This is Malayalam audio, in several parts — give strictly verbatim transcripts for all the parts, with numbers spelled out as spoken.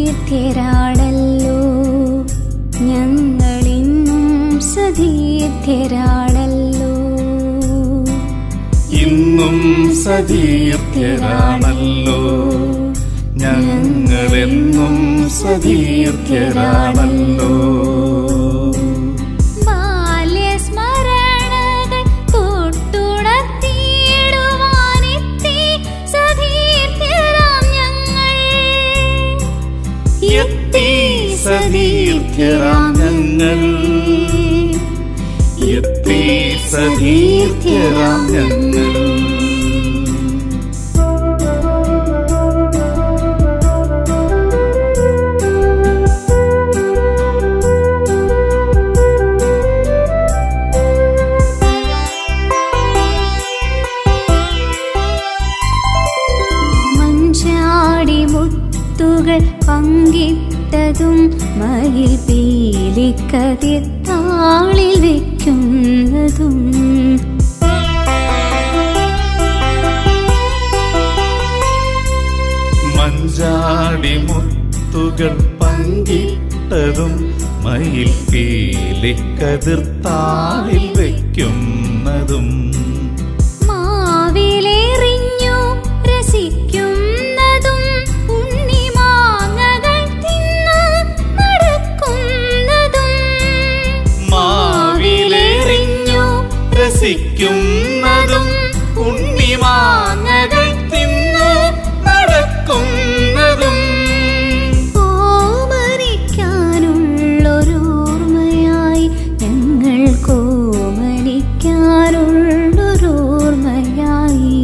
സതീർത്ഥ്യരാണല്ലോ ഞങ്ങളിന്നും സതീർത്ഥ്യരാണല്ലോ ഇന്നും സതീർത്ഥ്യരാണല്ലോ ഞങ്ങളെന്നും സതീർത്ഥ്യരാണല്ലോ ബാല്യസ്മരണകൾ തൊട്ടുണർത്തിയിടുവാനെത്തി സതീർത്ഥ്യരാം ഞങ്ങൾ എത്തി സതീർത്ഥ്യരാം ഞങ്ങൾ എത്തി സതീർത്ഥ്യരാം ഞങ്ങൾ പങ്കിട്ടതും മയിൽ പീലിക്കതിർ താളിൽ വയ്ക്കുന്നതും മഞ്ചാടി മുത്തുകൾ പങ്കിട്ടതും മയിൽ പീലിക്കതിർ താളിൽ വയ്ക്കുന്നതും മാവിലെറിഞ്ഞു രസിക്കുന്നതും രസിക്കുന്നതും ഉണ്ണിമാങ്ങകൾ തിന്നു നടക്കുന്നതും ഓമനിക്കാനുള്ളൊരോർമ്മയായി ഞങ്ങൾ കോമനിക്കാനുള്ളൊരോർമ്മയായി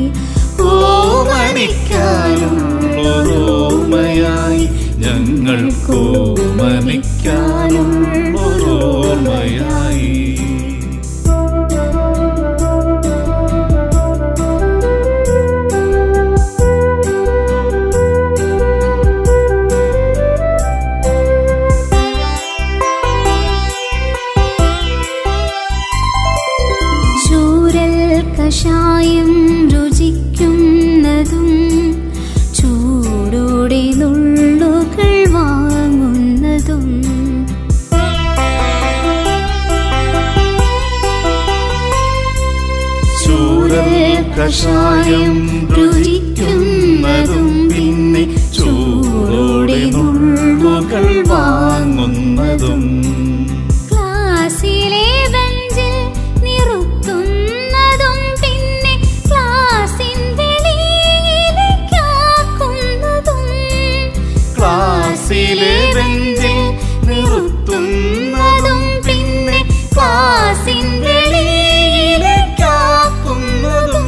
ഓമനിക്കാനുള്ളൊരോർമ്മയായി ഞങ്ങൾ കോമനിക്കാനുള്ളൊരോർമ്മയായി കഷായം രുചിക്കുന്നതും ചൂടോടെ നുള്ളുകൾ വാങ്ങുന്നതും ചൂരൽ കഷായം രുചിക്കുന്നതും പിന്നെ ചൂടോടെ നുള്ളുകൾ വാങ്ങുന്നതും ക്ലാസ്സിലെ ബെഞ്ചിൽ നിറുത്തുന്നതും പിന്നെ ക്ലാസ്സിൻ വെളിയിലേക്കാക്കുന്നതും ക്ലാസ്സിലെ ബെഞ്ചിൽ നിറുത്തുന്നതും പിന്നെ ക്ലാസ്സിൻ വെളിയിലേക്കാക്കുന്നതും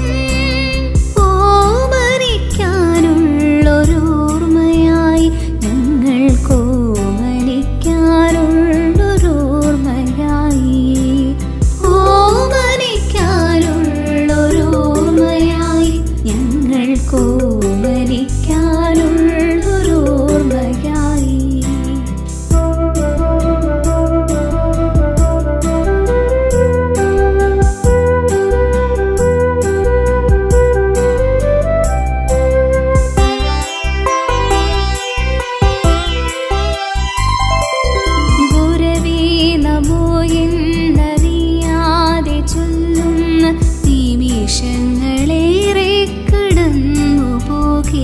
ഓമനിക്കാനുള്ളൊരോർമ്മയായി ഞങ്ങൾ കോമനിക്കാനുള്ളൊരോർമ്മയായി ഓമനിക്കാനുള്ളൊരോർമ്മയായി ഞങ്ങൾ കോമനിക്കാനുള്ളൊരോർമ്മയായി ഗുരവേ നമോ എന്നറിയാതെ ചൊല്ലുന്ന നിമിഷങ്ങളേറെ കടന്നു പോകേ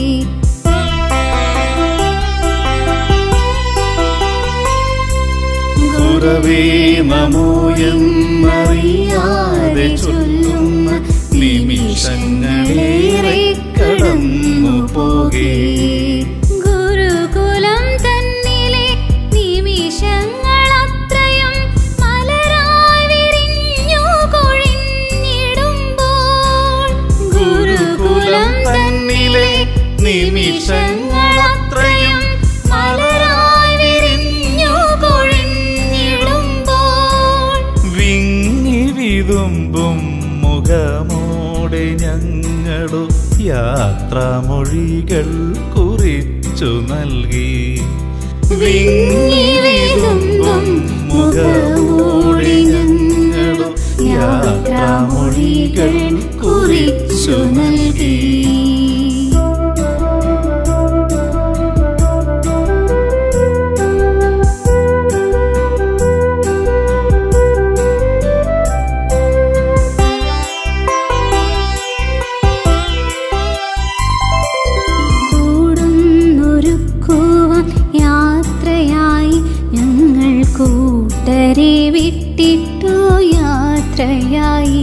ഗുരവേ നമോ എന്നറിയാതെ ചൊല്ലുന്ന നിമിഷങ്ങളേറെ കടന്നു പോകേ ഗുരുകുലം തന്നിലെ നിമിഷങ്ങളത്രയും മലരായി വിരിഞ്ഞു കൊഴിഞ്ഞിടുമ്പോൾ ഗുരുകുലം തന്നിലെ നിമിഷങ്ങളത്രയും മലരായി വിരിഞ്ഞു കൊഴിഞ്ഞിടുമ്പോൾ വിങ്ങി വിതുമ്പും മുഖമോടെ ഞങ്ങളു യാത്രാമൊഴികൾ കുറിച്ചു നൽകി വിങ്ങി വിതുമ്പും മുഖമോടെ ഞങ്ങളു യാത്രാമൊഴികൾ കുറിച്ചു നൽകി കൂട്ടരെ വിട്ടിട്ടു യാത്രയായി.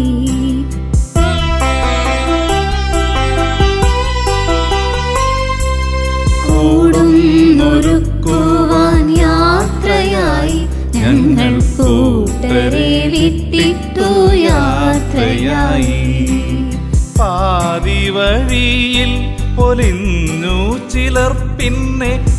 കൂടുന്നൊരുക്കുവാൻ യാത്രയായി ഞങ്ങൾ കൂട്ടരെ വിട്ടിട്ടു യാത്രയായി. പാതി വഴിയിൽ പൊലിഞ്ഞു ചിലർ, പിന്നെ